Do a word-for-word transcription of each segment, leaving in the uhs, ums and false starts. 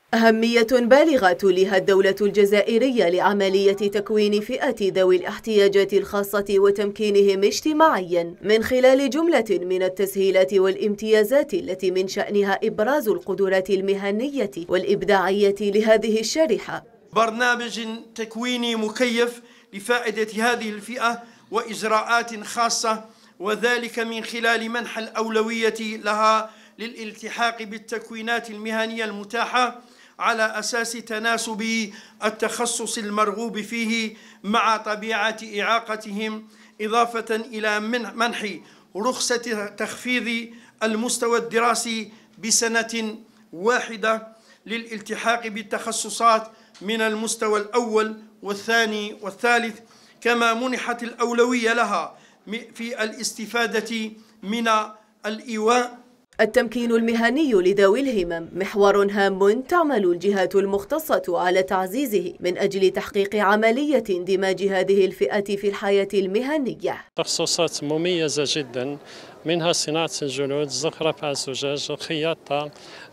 أهمية بالغة توليها الدولة الجزائرية لعملية تكوين فئة ذوي الاحتياجات الخاصة وتمكينهم اجتماعيا من خلال جملة من التسهيلات والامتيازات التي من شأنها إبراز القدرات المهنية والإبداعية لهذه الشريحة. برنامج تكويني مكيف لفائدة هذه الفئة وإجراءات خاصة، وذلك من خلال منح الأولوية لها للالتحاق بالتكوينات المهنية المتاحة على أساس تناسب التخصص المرغوب فيه مع طبيعة إعاقتهم، إضافة إلى منح رخصة تخفيض المستوى الدراسي بسنة واحدة للالتحاق بالتخصصات من المستوى الأول والثاني والثالث، كما منحت الأولوية لها في الاستفادة من الإيواء. التمكين المهني لذوي الهمم محور هام تعمل الجهات المختصة على تعزيزه من أجل تحقيق عملية اندماج هذه الفئة في الحياة المهنية. تخصصات مميزة جدا، منها صناعة الجلود، زخرفة على الزجاج، الخياطة،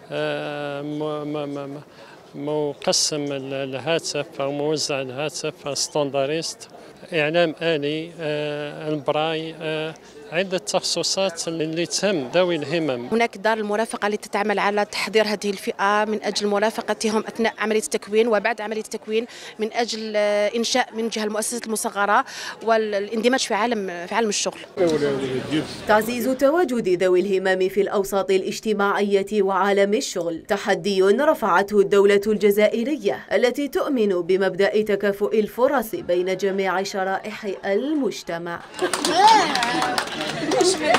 مقسم الهاتف أو موزع الهاتف، ستاندريست، إعلام آلي، البراي، عدة تخصصات اللي تهم ذوي الهمم. هناك دار المرافقة التي تعمل على تحضير هذه الفئة من أجل مرافقتهم أثناء عملية التكوين وبعد عملية التكوين، من أجل إنشاء من جهة المؤسسات المصغرة والاندماج في عالم في عالم الشغل. تعزيز تواجد ذوي الهمم في الأوساط الاجتماعية وعالم الشغل تحدي رفعته الدولة الجزائرية التي تؤمن بمبدأ تكافؤ الفرص بين جميع شرائح المجتمع.